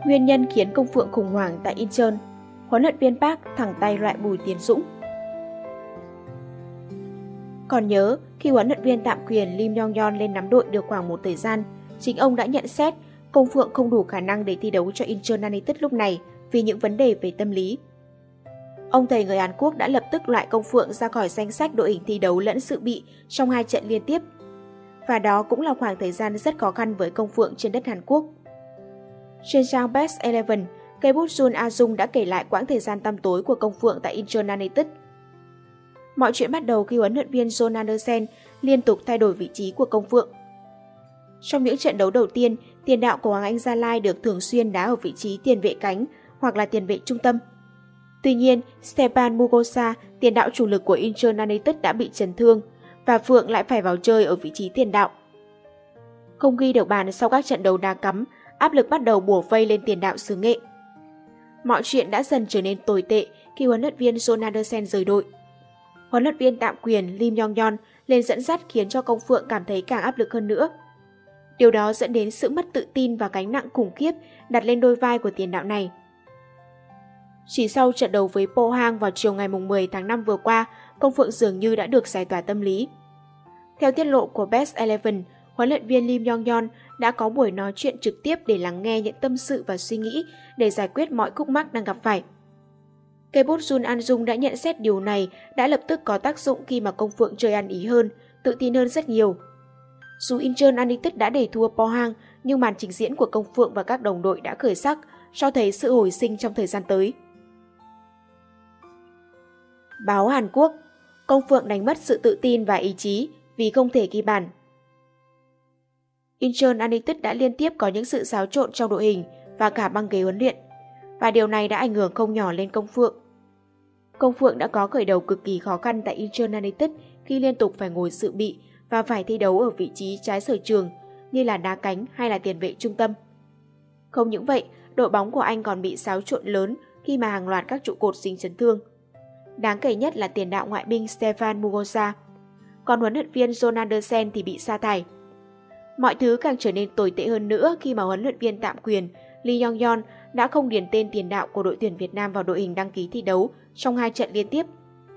Nguyên nhân khiến Công Phượng khủng hoảng tại Incheon, huấn luyện viên Park thẳng tay loại Bùi Tiến Dũng. Còn nhớ, khi huấn luyện viên tạm quyền Lim Yong-yeon lên nắm đội được khoảng một thời gian, chính ông đã nhận xét Công Phượng không đủ khả năng để thi đấu cho Incheon United lúc này vì những vấn đề về tâm lý. Ông thầy người Hàn Quốc đã lập tức loại Công Phượng ra khỏi danh sách đội hình thi đấu lẫn dự bị trong 2 trận liên tiếp. Và đó cũng là khoảng thời gian rất khó khăn với Công Phượng trên đất Hàn Quốc. Trên trang Best 11, cây bút Jun A-jung đã kể lại quãng thời gian tăm tối của Công Phượng tại Incheon United. Mọi chuyện bắt đầu khi huấn luyện viên John Andersen liên tục thay đổi vị trí của Công Phượng. Trong những trận đấu đầu tiên, tiền đạo của Hoàng Anh Gia Lai được thường xuyên đá ở vị trí tiền vệ cánh hoặc là tiền vệ trung tâm. Tuy nhiên, Stepan Mugosa, tiền đạo chủ lực của Incheon United đã bị chấn thương và Phượng lại phải vào chơi ở vị trí tiền đạo. Không ghi được bàn sau các trận đấu đá cắm, áp lực bắt đầu bủa vây lên tiền đạo xứ Nghệ. Mọi chuyện đã dần trở nên tồi tệ khi huấn luyện viên John Andersen rời đội. Huấn luyện viên tạm quyền Lim Yong-yeon lên dẫn dắt khiến cho Công Phượng cảm thấy càng áp lực hơn nữa. Điều đó dẫn đến sự mất tự tin và gánh nặng khủng khiếp đặt lên đôi vai của tiền đạo này. Chỉ sau trận đấu với Pohang vào chiều ngày 10 tháng 5 vừa qua, Công Phượng dường như đã được giải tỏa tâm lý. Theo tiết lộ của Best 11, huấn luyện viên Lim Yong-yeon đã có buổi nói chuyện trực tiếp để lắng nghe những tâm sự và suy nghĩ để giải quyết mọi khúc mắc đang gặp phải. Cây bút Jun An-jung đã nhận xét điều này đã lập tức có tác dụng khi mà Công Phượng chơi ăn ý hơn, tự tin hơn rất nhiều. Dù Incheon United đã để thua Pohang, nhưng màn trình diễn của Công Phượng và các đồng đội đã khởi sắc, cho thấy sự hồi sinh trong thời gian tới. Báo Hàn Quốc, Công Phượng đánh mất sự tự tin và ý chí vì không thể ghi bàn. Incheon United đã liên tiếp có những sự xáo trộn trong đội hình và cả băng ghế huấn luyện, và điều này đã ảnh hưởng không nhỏ lên Công Phượng. Công Phượng đã có khởi đầu cực kỳ khó khăn tại Incheon United khi liên tục phải ngồi dự bị và phải thi đấu ở vị trí trái sở trường như là đá cánh hay là tiền vệ trung tâm. Không những vậy, đội bóng của anh còn bị xáo trộn lớn khi mà hàng loạt các trụ cột dính chấn thương. Đáng kể nhất là tiền đạo ngoại binh Stefan Mugosa, còn huấn luyện viên John Andersen thì bị sa thải. Mọi thứ càng trở nên tồi tệ hơn nữa khi mà huấn luyện viên tạm quyền Lee Yong-yeon đã không điền tên tiền đạo của đội tuyển Việt Nam vào đội hình đăng ký thi đấu trong 2 trận liên tiếp.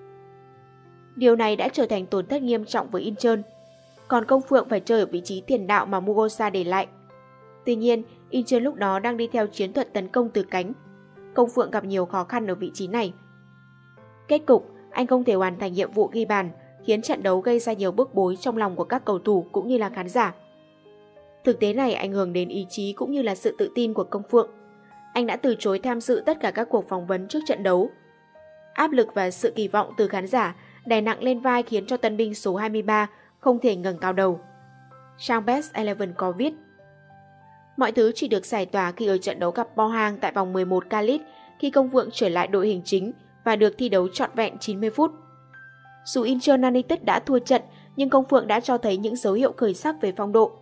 Điều này đã trở thành tổn thất nghiêm trọng với Incheon, còn Công Phượng phải chơi ở vị trí tiền đạo mà Mugosa để lại. Tuy nhiên, Incheon lúc đó đang đi theo chiến thuật tấn công từ cánh. Công Phượng gặp nhiều khó khăn ở vị trí này. Kết cục, anh không thể hoàn thành nhiệm vụ ghi bàn, khiến trận đấu gây ra nhiều bức bối trong lòng của các cầu thủ cũng như là khán giả. Thực tế này ảnh hưởng đến ý chí cũng như là sự tự tin của Công Phượng. Anh đã từ chối tham dự tất cả các cuộc phỏng vấn trước trận đấu. Áp lực và sự kỳ vọng từ khán giả đè nặng lên vai khiến cho tân binh số 23 không thể ngẩng cao đầu. Trang Best 11 có viết: mọi thứ chỉ được giải tỏa khi ở trận đấu gặp Pohang tại vòng 11 K-League khi Công Phượng trở lại đội hình chính và được thi đấu trọn vẹn 90 phút. Dù Incheon United đã thua trận, nhưng Công Phượng đã cho thấy những dấu hiệu khởi sắc về phong độ.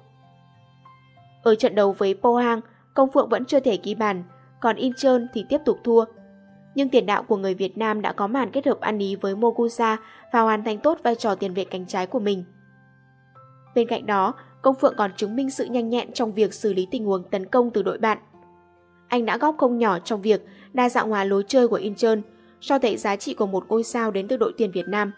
Ở trận đấu với Pohang, Công Phượng vẫn chưa thể ghi bàn, còn Incheon thì tiếp tục thua. Nhưng tiền đạo của người Việt Nam đã có màn kết hợp ăn ý với Mogusa và hoàn thành tốt vai trò tiền vệ cánh trái của mình. Bên cạnh đó, Công Phượng còn chứng minh sự nhanh nhẹn trong việc xử lý tình huống tấn công từ đội bạn. Anh đã góp công nhỏ trong việc đa dạng hóa lối chơi của Incheon, cho thấy giá trị của một ngôi sao đến từ đội tuyển Việt Nam.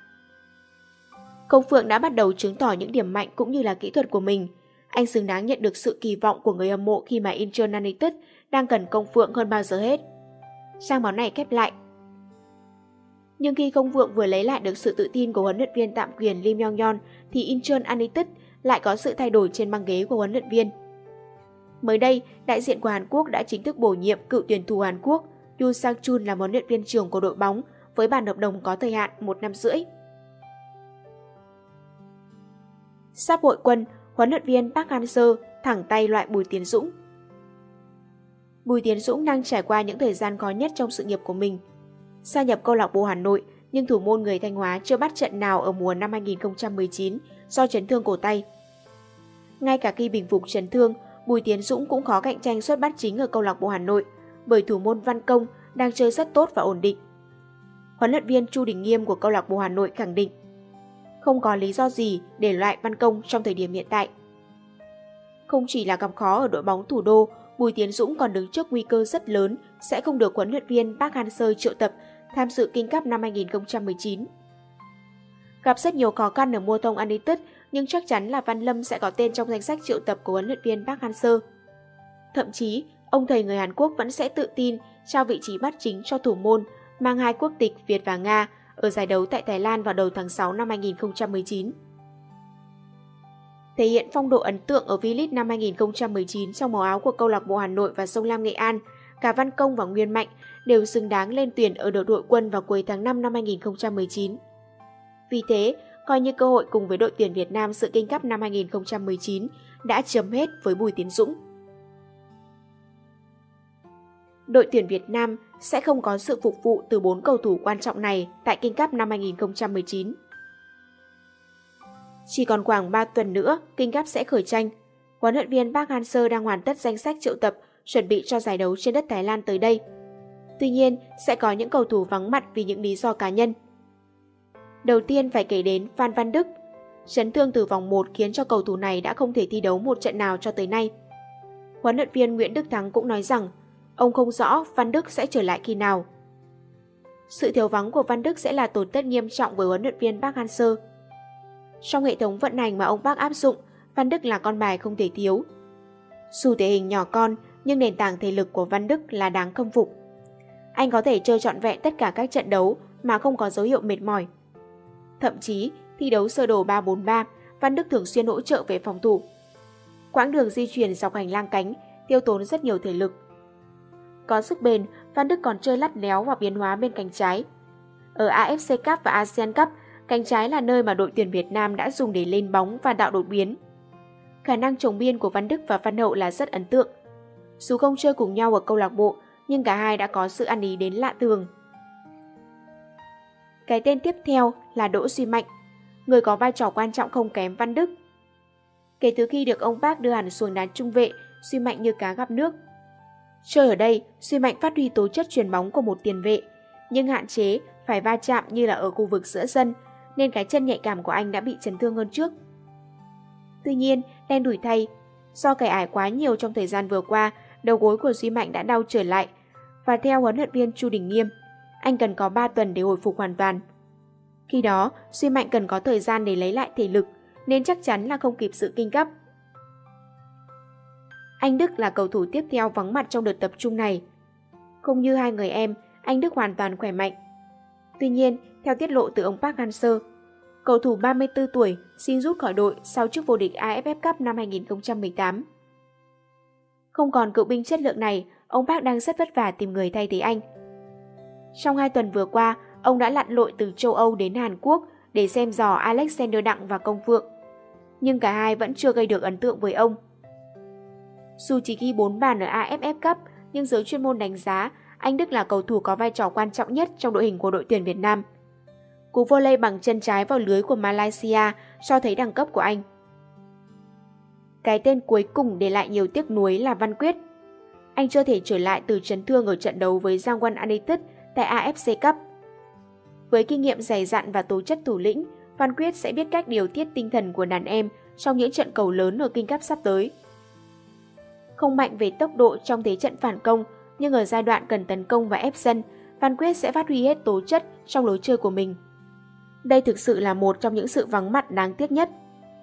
Công Phượng đã bắt đầu chứng tỏ những điểm mạnh cũng như là kỹ thuật của mình. Anh xứng đáng nhận được sự kỳ vọng của người hâm mộ khi mà Incheon United đang cần Công Phượng hơn bao giờ hết. Trang báo này khép lại: nhưng khi Công Phượng vừa lấy lại được sự tự tin của huấn luyện viên tạm quyền Lim Yong-yeon thì Incheon United lại có sự thay đổi trên băng ghế của huấn luyện viên. Mới đây, đại diện của Hàn Quốc đã chính thức bổ nhiệm cựu tuyển thủ Hàn Quốc Yoo Sang-chun làm huấn luyện viên trưởng của đội bóng với bản hợp đồng có thời hạn 1 năm rưỡi. Sắp hội quân, huấn luyện viên Park Hang-seo thẳng tay loại Bùi Tiến Dũng. Bùi Tiến Dũng đang trải qua những thời gian khó nhất trong sự nghiệp của mình. Gia nhập câu lạc bộ Hà Nội, nhưng thủ môn người Thanh Hóa chưa bắt trận nào ở mùa năm 2019 do chấn thương cổ tay. Ngay cả khi bình phục chấn thương, Bùi Tiến Dũng cũng khó cạnh tranh suất bắt chính ở câu lạc bộ Hà Nội bởi thủ môn Văn Công đang chơi rất tốt và ổn định. Huấn luyện viên Chu Đình Nghiêm của câu lạc bộ Hà Nội khẳng định không có lý do gì để loại Văn Công trong thời điểm hiện tại. Không chỉ là gặp khó ở đội bóng thủ đô, Bùi Tiến Dũng còn đứng trước nguy cơ rất lớn sẽ không được huấn luyện viên Park Hang-seo triệu tập tham dự King Cup năm 2019. Gặp rất nhiều khó khăn ở Muthong United, nhưng chắc chắn là Văn Lâm sẽ có tên trong danh sách triệu tập của huấn luyện viên Park Hang-seo. Thậm chí, ông thầy người Hàn Quốc vẫn sẽ tự tin trao vị trí bắt chính cho thủ môn mang 2 quốc tịch Việt và Nga ở giải đấu tại Thái Lan vào đầu tháng 6 năm 2019. Thể hiện phong độ ấn tượng ở V-League năm 2019 trong màu áo của câu lạc bộ Hà Nội và Sông Lam Nghệ An, cả Văn Công và Nguyên Mạnh đều xứng đáng lên tuyển ở đội quân vào cuối tháng 5 năm 2019. Vì thế, coi như cơ hội cùng với đội tuyển Việt Nam dự King Cup năm 2019 đã chấm hết với Bùi Tiến Dũng. Đội tuyển Việt Nam sẽ không có sự phục vụ từ 4 cầu thủ quan trọng này tại King Cup năm 2019. Chỉ còn khoảng 3 tuần nữa, King Cup sẽ khởi tranh. Huấn luyện viên Park Hang-seo đang hoàn tất danh sách triệu tập, chuẩn bị cho giải đấu trên đất Thái Lan tới đây. Tuy nhiên, sẽ có những cầu thủ vắng mặt vì những lý do cá nhân. Đầu tiên phải kể đến Phan Văn Đức. Chấn thương từ vòng 1 khiến cho cầu thủ này đã không thể thi đấu một trận nào cho tới nay. Huấn luyện viên Nguyễn Đức Thắng cũng nói rằng ông không rõ Văn Đức sẽ trở lại khi nào. Sự thiếu vắng của Văn Đức sẽ là tổn thất nghiêm trọng với huấn luyện viên Park Hang-seo. Trong hệ thống vận hành mà ông Park áp dụng, Văn Đức là con bài không thể thiếu. Dù thể hình nhỏ con, nhưng nền tảng thể lực của Văn Đức là đáng khâm phục. Anh có thể chơi trọn vẹn tất cả các trận đấu mà không có dấu hiệu mệt mỏi. Thậm chí, thi đấu sơ đồ 3-4-3, Văn Đức thường xuyên hỗ trợ về phòng thủ. Quãng đường di chuyển dọc hành lang cánh tiêu tốn rất nhiều thể lực. Có sức bền, Văn Đức còn chơi lắt léo và biến hóa bên cánh trái. Ở AFC Cup và ASEAN Cup, cánh trái là nơi mà đội tuyển Việt Nam đã dùng để lên bóng và tạo đột biến. Khả năng chồng biên của Văn Đức và Văn Hậu là rất ấn tượng. Dù không chơi cùng nhau ở câu lạc bộ, nhưng cả hai đã có sự ăn ý đến lạ thường. Cái tên tiếp theo là Đỗ Duy Mạnh, người có vai trò quan trọng không kém Văn Đức. Kể từ khi được ông Park đưa hẳn xuống đá trung vệ, Duy Mạnh như cá gặp nước. Chơi ở đây, Duy Mạnh phát huy tố chất chuyền bóng của một tiền vệ, nhưng hạn chế phải va chạm như là ở khu vực giữa sân, nên cái chân nhạy cảm của anh đã bị chấn thương hơn trước. Tuy nhiên, đen đủi thay, do cải ải quá nhiều trong thời gian vừa qua, đầu gối của Duy Mạnh đã đau trở lại, và theo huấn luyện viên Chu Đình Nghiêm, anh cần có 3 tuần để hồi phục hoàn toàn. Khi đó, Duy Mạnh cần có thời gian để lấy lại thể lực, nên chắc chắn là không kịp sự King Cup. Anh Đức là cầu thủ tiếp theo vắng mặt trong đợt tập trung này. Không như hai người em, anh Đức hoàn toàn khỏe mạnh. Tuy nhiên, theo tiết lộ từ ông Park Hang-seo, cầu thủ 34 tuổi xin rút khỏi đội sau chức vô địch AFF Cup năm 2018. Không còn cựu binh chất lượng này, ông Park đang rất vất vả tìm người thay thế anh. Trong 2 tuần vừa qua, ông đã lặn lội từ châu Âu đến Hàn Quốc để xem dò Alexander Đặng và Công Phượng. Nhưng cả hai vẫn chưa gây được ấn tượng với ông. Dù chỉ ghi 4 bàn ở AFF Cup, nhưng giới chuyên môn đánh giá anh Đức là cầu thủ có vai trò quan trọng nhất trong đội hình của đội tuyển Việt Nam. Cú volley bằng chân trái vào lưới của Malaysia cho thấy đẳng cấp của anh. Cái tên cuối cùng để lại nhiều tiếc nuối là Văn Quyết. Anh chưa thể trở lại từ chấn thương ở trận đấu với Jangwon United tại AFC Cup. Với kinh nghiệm dày dặn và tố chất thủ lĩnh, Văn Quyết sẽ biết cách điều tiết tinh thần của đàn em trong những trận cầu lớn ở King Cup sắp tới. Không mạnh về tốc độ trong thế trận phản công, nhưng ở giai đoạn cần tấn công và ép sân, Văn Quyết sẽ phát huy hết tố chất trong lối chơi của mình. Đây thực sự là một trong những sự vắng mặt đáng tiếc nhất.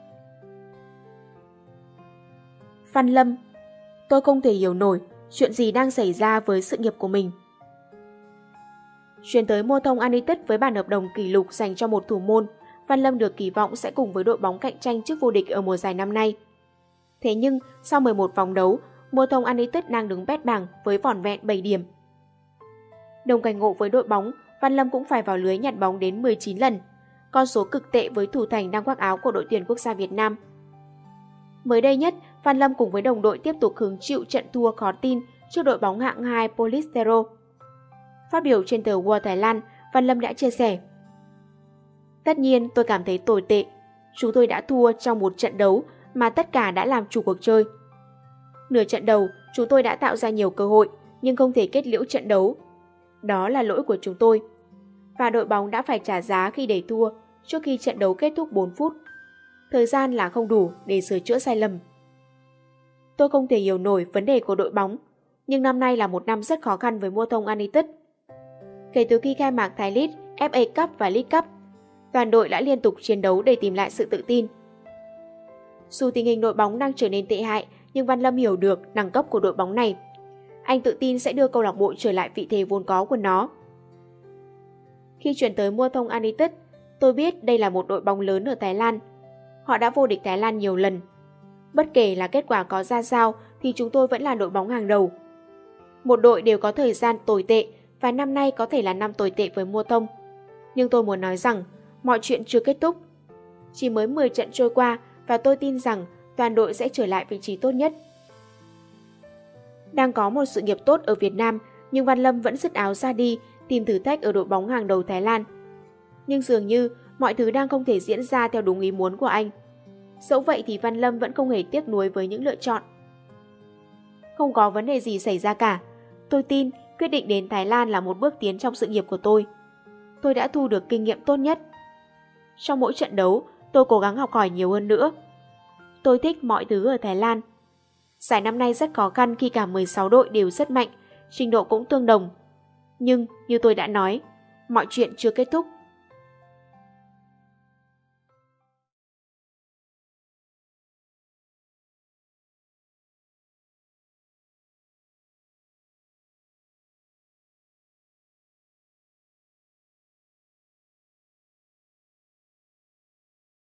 Văn Lâm, tôi không thể hiểu nổi chuyện gì đang xảy ra với sự nghiệp của mình. Chuyển tới Muthong United với bản hợp đồng kỷ lục dành cho một thủ môn, Văn Lâm được kỳ vọng sẽ cùng với đội bóng cạnh tranh chức vô địch ở mùa giải năm nay. Thế nhưng, sau 11 vòng đấu, Muthong United đang đứng bét bảng với vỏn vẹn 7 điểm. Đồng cảnh ngộ với đội bóng, Văn Lâm cũng phải vào lưới nhặt bóng đến 19 lần, con số cực tệ với thủ thành đang khoác áo của đội tuyển quốc gia Việt Nam. Mới đây nhất, Văn Lâm cùng với đồng đội tiếp tục hứng chịu trận thua khó tin trước đội bóng hạng 2 Polystero. Phát biểu trên tờ World Thái Lan, Văn Lâm đã chia sẻ: "Tất nhiên tôi cảm thấy tồi tệ. Chúng tôi đã thua trong một trận đấu mà tất cả đã làm chủ cuộc chơi. Nửa trận đầu, chúng tôi đã tạo ra nhiều cơ hội nhưng không thể kết liễu trận đấu. Đó là lỗi của chúng tôi. Và đội bóng đã phải trả giá khi để thua trước khi trận đấu kết thúc 4 phút. Thời gian là không đủ để sửa chữa sai lầm." Tôi không thể hiểu nổi vấn đề của đội bóng, nhưng năm nay là một năm rất khó khăn với Muathong United. Kể từ khi khai mạc Thai League, FA Cup và League Cup, toàn đội đã liên tục chiến đấu để tìm lại sự tự tin. Dù tình hình đội bóng đang trở nên tệ hại, nhưng Văn Lâm hiểu được đẳng cấp của đội bóng này. Anh tự tin sẽ đưa câu lạc bộ trở lại vị thế vốn có của nó. Khi chuyển tới Muathong United, tôi biết đây là một đội bóng lớn ở Thái Lan. Họ đã vô địch Thái Lan nhiều lần. Bất kể là kết quả có ra sao thì chúng tôi vẫn là đội bóng hàng đầu. Một đội đều có thời gian tồi tệ và năm nay có thể là năm tồi tệ với Muathong. Nhưng tôi muốn nói rằng mọi chuyện chưa kết thúc. Chỉ mới 10 trận trôi qua và tôi tin rằng toàn đội sẽ trở lại vị trí tốt nhất. Đang có một sự nghiệp tốt ở Việt Nam, nhưng Văn Lâm vẫn dứt áo ra đi tìm thử thách ở đội bóng hàng đầu Thái Lan. Nhưng dường như mọi thứ đang không thể diễn ra theo đúng ý muốn của anh. Dẫu vậy thì Văn Lâm vẫn không hề tiếc nuối với những lựa chọn. Không có vấn đề gì xảy ra cả. Tôi tin quyết định đến Thái Lan là một bước tiến trong sự nghiệp của tôi. Tôi đã thu được kinh nghiệm tốt nhất. Trong mỗi trận đấu, tôi cố gắng học hỏi nhiều hơn nữa. Tôi thích mọi thứ ở Thái Lan. Giải năm nay rất khó khăn khi cả 16 đội đều rất mạnh, trình độ cũng tương đồng. Nhưng, như tôi đã nói, mọi chuyện chưa kết thúc.